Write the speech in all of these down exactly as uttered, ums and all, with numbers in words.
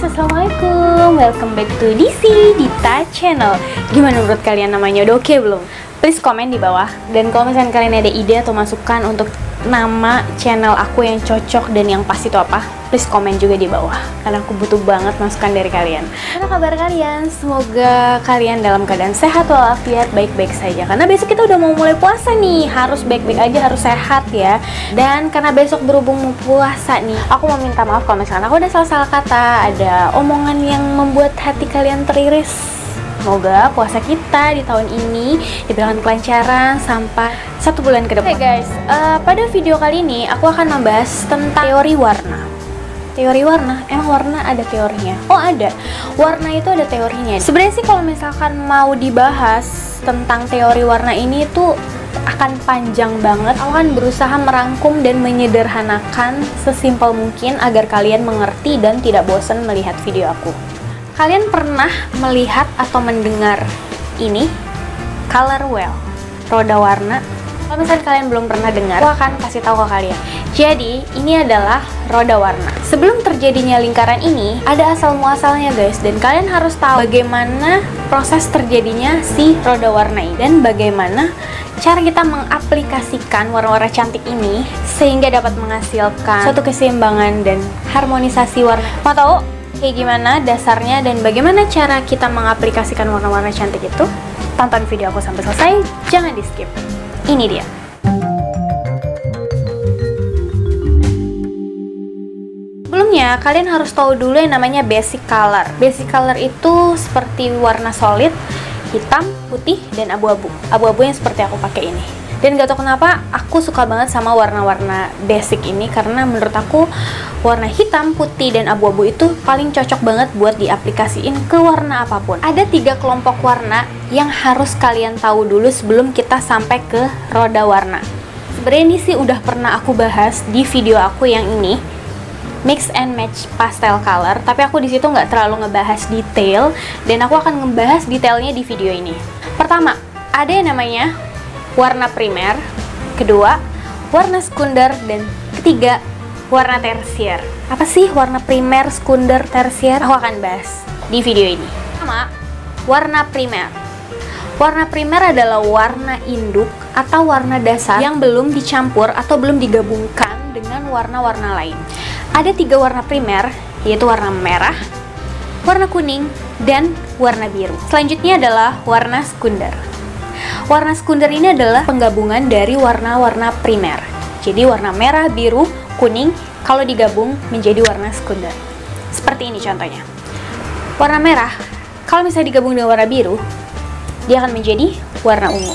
assalamualaikum. Welcome back to D C Dita Channel. Gimana menurut kalian namanya? Udah oke belum? Please komen di bawah. Dan kalau misalnya kalian ada ide atau masukan untuk nama channel aku yang cocok dan yang pas itu apa, please komen juga di bawah, karena aku butuh banget masukan dari kalian. Apa kabar kalian? Semoga kalian dalam keadaan sehat walafiat, baik-baik saja. Karena besok kita udah mau mulai puasa nih, harus baik-baik aja, harus sehat ya. Dan karena besok berhubung mau puasa nih, aku mau minta maaf kalau misalkan aku udah salah-salah kata, ada omongan yang membuat hati kalian teriris. Semoga puasa kita di tahun ini diberikan kelancaran sampai satu bulan ke depan. Oke okay guys, uh, pada video kali ini aku akan membahas tentang teori warna. Teori warna, emang warna ada teorinya? Oh ada, warna itu ada teorinya. Sebenarnya sih kalau misalkan mau dibahas tentang teori warna ini tuh akan panjang banget. Aku akan berusaha merangkum dan menyederhanakan sesimpel mungkin agar kalian mengerti dan tidak bosan melihat video aku. Kalian pernah melihat atau mendengar ini? Color wheel, roda warna. Kalau misalnya kalian belum pernah dengar, aku akan kasih tahu ke kalian. Jadi, ini adalah roda warna. Sebelum terjadinya lingkaran ini, ada asal muasalnya guys. Dan kalian harus tahu bagaimana proses terjadinya si roda warna ini. Dan bagaimana cara kita mengaplikasikan warna-warna cantik ini sehingga dapat menghasilkan suatu keseimbangan dan harmonisasi warna. Mau tahu kayak gimana dasarnya dan bagaimana cara kita mengaplikasikan warna-warna cantik itu? Tonton video aku sampai selesai, jangan di skip. Ini dia. Sebelumnya, kalian harus tahu dulu yang namanya basic color. Basic color itu seperti warna solid, hitam, putih, dan abu-abu. Abu-abu yang seperti aku pakai ini. Dan gak tau kenapa aku suka banget sama warna-warna basic ini, karena menurut aku warna hitam, putih, dan abu-abu itu paling cocok banget buat diaplikasiin ke warna apapun. Ada tiga kelompok warna yang harus kalian tahu dulu sebelum kita sampai ke roda warna. Sebenarnya ini sih udah pernah aku bahas di video aku yang ini, mix and match pastel color, tapi aku di situ nggak terlalu ngebahas detail, dan aku akan ngebahas detailnya di video ini. Pertama, ada yang namanya warna primer, kedua warna sekunder, dan ketiga warna tersier. Apa sih warna primer, sekunder, tersier? Aku akan bahas di video ini. Pertama, warna primer. Warna primer adalah warna induk atau warna dasar yang belum dicampur atau belum digabungkan dengan warna-warna lain. Ada tiga warna primer, yaitu warna merah, warna kuning, dan warna biru. Selanjutnya adalah warna sekunder. Warna sekunder ini adalah penggabungan dari warna-warna primer. Jadi warna merah, biru, kuning kalau digabung menjadi warna sekunder. Seperti ini contohnya. Warna merah kalau misalnya digabung dengan warna biru, dia akan menjadi warna ungu.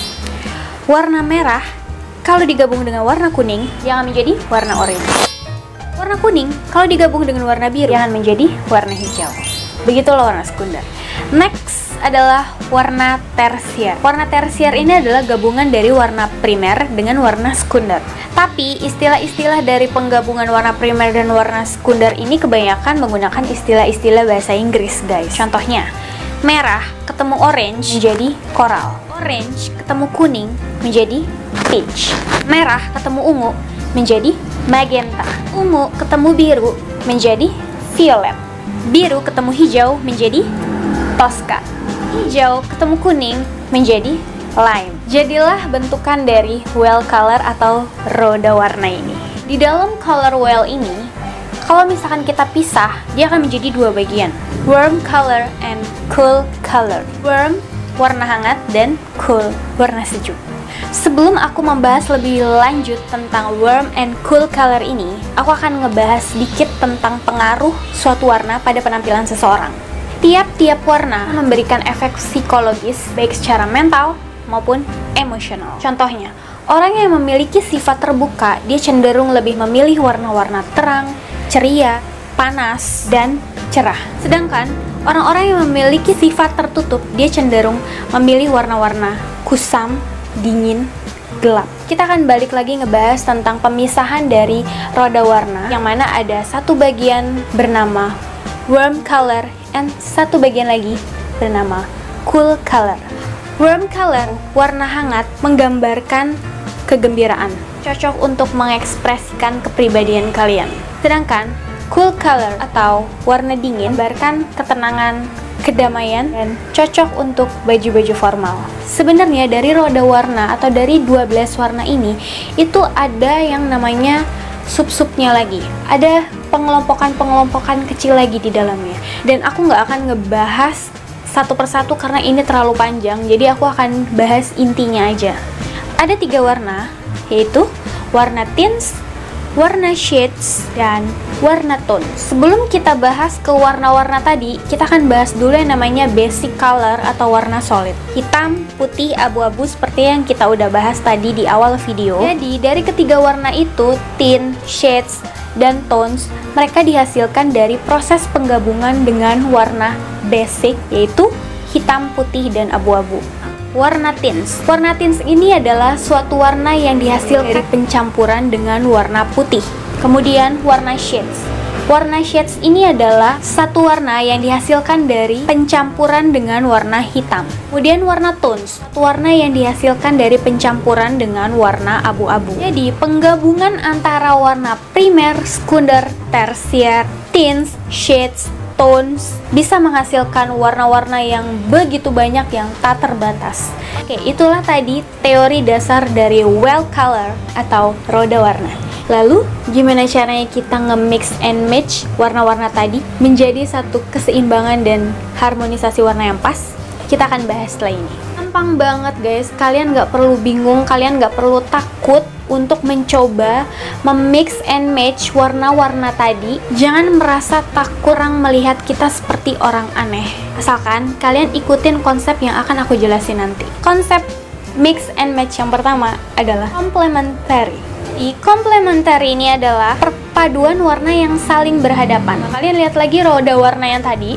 Warna merah kalau digabung dengan warna kuning, dia akan menjadi warna oranye. Warna kuning kalau digabung dengan warna biru, dia akan menjadi warna hijau. Begitulah warna sekunder. Next adalah warna tersier. Warna tersier ini adalah gabungan dari warna primer dengan warna sekunder. Tapi istilah-istilah dari penggabungan warna primer dan warna sekunder ini kebanyakan menggunakan istilah-istilah bahasa Inggris guys. Contohnya, merah ketemu orange menjadi coral. Orange ketemu kuning menjadi peach. Merah ketemu ungu menjadi magenta. Ungu ketemu biru menjadi violet. Biru ketemu hijau menjadi tosca. Hijau ketemu kuning menjadi lime. Jadilah bentukan dari wheel color atau roda warna ini. Di dalam color wheel ini, kalau misalkan kita pisah, dia akan menjadi dua bagian, warm color and cool color. Warm warna hangat dan cool warna sejuk. Sebelum aku membahas lebih lanjut tentang warm and cool color ini, aku akan ngebahas sedikit tentang pengaruh suatu warna pada penampilan seseorang. Tiap-tiap warna memberikan efek psikologis baik secara mental maupun emosional. Contohnya, orang yang memiliki sifat terbuka, dia cenderung lebih memilih warna-warna terang, ceria, panas, dan cerah. Sedangkan orang-orang yang memiliki sifat tertutup, dia cenderung memilih warna-warna kusam, dingin, gelap. Kita akan balik lagi ngebahas tentang pemisahan dari roda warna, yang mana ada satu bagian bernama warm color and satu bagian lagi bernama cool color. Warm color, warna hangat, menggambarkan kegembiraan, cocok untuk mengekspresikan kepribadian kalian. Sedangkan Cool color atau warna dingin gambarkan ketenangan, kedamaian, dan cocok untuk baju-baju formal. Sebenarnya dari roda warna atau dari dua belas warna ini itu ada yang namanya sub-subnya lagi. Ada pengelompokan-pengelompokan kecil lagi di dalamnya. Dan aku nggak akan ngebahas satu persatu karena ini terlalu panjang. Jadi aku akan bahas intinya aja. Ada tiga warna, yaitu warna tints, warna shades, dan warna tone. Sebelum kita bahas ke warna-warna tadi, kita akan bahas dulu yang namanya basic color atau warna solid. Hitam, putih, abu-abu seperti yang kita udah bahas tadi di awal video. Jadi dari ketiga warna itu, tint, shades, dan tones, mereka dihasilkan dari proses penggabungan dengan warna basic, yaitu hitam, putih, dan abu-abu. Warna tints. Warna tints ini adalah suatu warna yang dihasilkan dari pencampuran dengan warna putih. Kemudian warna shades. Warna shades ini adalah satu warna yang dihasilkan dari pencampuran dengan warna hitam. Kemudian warna tones, satu warna yang dihasilkan dari pencampuran dengan warna abu-abu. Jadi penggabungan antara warna primer, sekunder, tersier, tints, shades, tones bisa menghasilkan warna-warna yang begitu banyak yang tak terbatas. Oke, itulah tadi teori dasar dari well color atau roda warna. Lalu, gimana caranya kita nge-mix and match warna-warna tadi menjadi satu keseimbangan dan harmonisasi warna yang pas? Kita akan bahas setelah ini. Gampang banget guys, kalian nggak perlu bingung, kalian nggak perlu takut untuk mencoba memix and match warna-warna tadi. Jangan merasa takut kurang melihat kita seperti orang aneh. Asalkan kalian ikutin konsep yang akan aku jelasin nanti. Konsep mix and match yang pertama adalah complementary. Di complementary ini adalah perpaduan warna yang saling berhadapan. Nah, kalian lihat lagi roda warna yang tadi.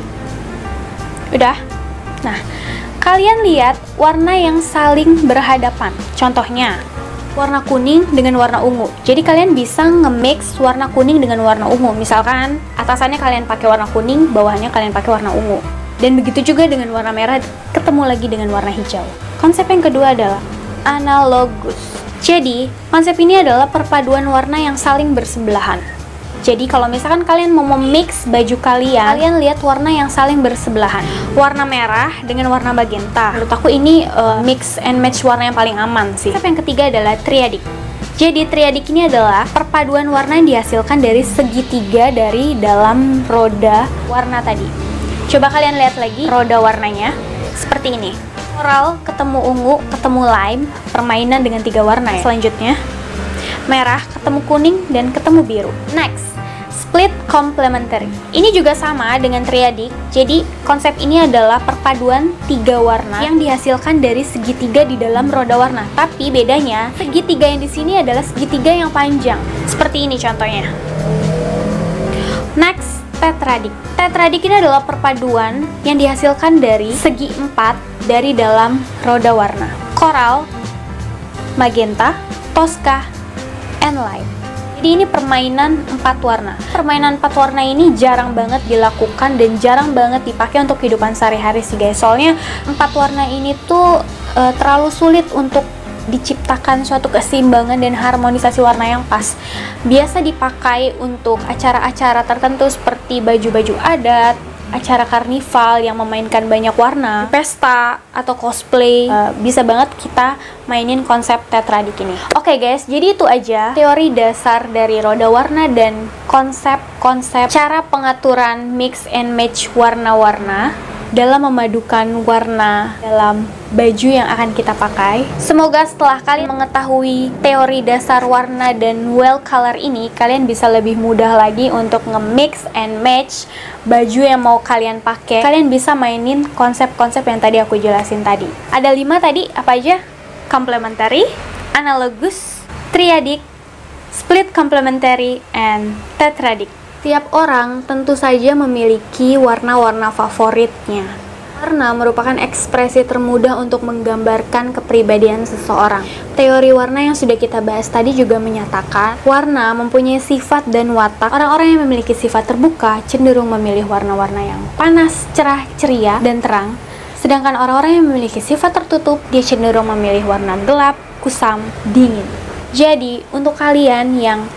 Udah? Nah, kalian lihat warna yang saling berhadapan. Contohnya, warna kuning dengan warna ungu. Jadi kalian bisa nge-mix warna kuning dengan warna ungu. Misalkan atasannya kalian pakai warna kuning, bawahnya kalian pakai warna ungu. Dan begitu juga dengan warna merah ketemu lagi dengan warna hijau. Konsep yang kedua adalah analogus. Jadi, konsep ini adalah perpaduan warna yang saling bersebelahan. Jadi kalau misalkan kalian mau memix baju kalian, kalian lihat warna yang saling bersebelahan. Warna merah dengan warna magenta. Menurut aku ini uh, mix and match warna yang paling aman sih. Konsep yang ketiga adalah triadic. Jadi triadic ini adalah perpaduan warna yang dihasilkan dari segitiga dari dalam roda warna tadi. Coba kalian lihat lagi roda warnanya seperti ini. Coral ketemu ungu, ketemu lime, permainan dengan tiga warna ya. Selanjutnya merah ketemu kuning dan ketemu biru. Next, split complementary. Ini juga sama dengan triadic. Jadi konsep ini adalah perpaduan tiga warna yang dihasilkan dari segitiga di dalam roda warna. Tapi bedanya, segitiga yang di sini adalah segitiga yang panjang. Seperti ini contohnya. Next, tetradic. Tetradic ini adalah perpaduan yang dihasilkan dari segi empat dari dalam roda warna. Coral, magenta, tosca, and lime. Jadi ini permainan empat warna. Permainan empat warna ini jarang banget dilakukan dan jarang banget dipakai untuk kehidupan sehari-hari sih guys. Soalnya empat warna ini tuh e, terlalu sulit untuk diciptakan suatu keseimbangan dan harmonisasi warna yang pas. Biasa dipakai untuk acara-acara tertentu seperti baju-baju adat, acara karnival yang memainkan banyak warna, pesta atau cosplay. Uh, bisa banget kita mainin konsep tetradic ini. Oke okay guys, jadi itu aja teori dasar dari roda warna dan konsep-konsep cara pengaturan mix and match warna-warna dalam memadukan warna dalam baju yang akan kita pakai. Semoga setelah kalian mengetahui teori dasar warna dan well color ini, kalian bisa lebih mudah lagi untuk nge-mix and match baju yang mau kalian pakai. Kalian bisa mainin konsep-konsep yang tadi aku jelasin tadi. Ada lima tadi, apa aja? Complementary, analogous, triadic, split complementary, and tetradic. Tiap orang tentu saja memiliki warna-warna favoritnya. Warna merupakan ekspresi termudah untuk menggambarkan kepribadian seseorang. Teori warna yang sudah kita bahas tadi juga menyatakan warna mempunyai sifat dan watak. Orang-orang yang memiliki sifat terbuka cenderung memilih warna-warna yang panas, cerah, ceria, dan terang. Sedangkan orang-orang yang memiliki sifat tertutup, dia cenderung memilih warna gelap, kusam, dingin. Jadi, untuk kalian yang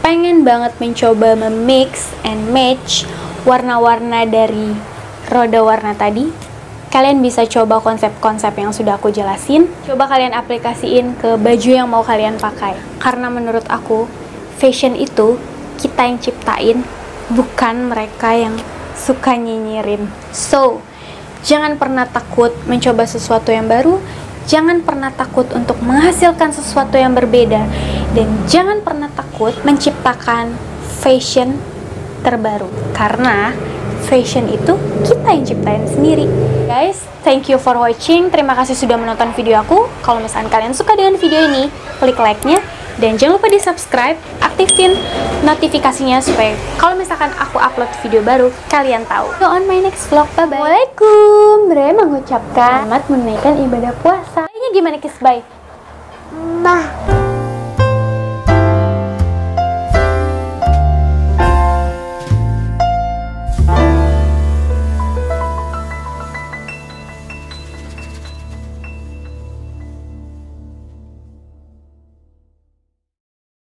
pengen banget mencoba memix and match warna-warna dari roda warna tadi, kalian bisa coba konsep-konsep yang sudah aku jelasin. Coba kalian aplikasiin ke baju yang mau kalian pakai. Karena menurut aku, fashion itu kita yang ciptain, bukan mereka yang suka nyinyirin. So, jangan pernah takut mencoba sesuatu yang baru, jangan pernah takut untuk menghasilkan sesuatu yang berbeda, dan jangan pernah takut menciptakan fashion terbaru. Karena fashion itu kita yang ciptain sendiri. Guys, thank you for watching. Terima kasih sudah menonton video aku. Kalau misalkan kalian suka dengan video ini, klik like-nya. Dan jangan lupa di subscribe, aktifin notifikasinya supaya kalau misalkan aku upload video baru, kalian tahu. So on my next vlog, bye-bye. Assalamualaikum. Bre mengucapkan selamat menunaikan ibadah puasa. Ini gimana, Kiss? Bye. Mbah.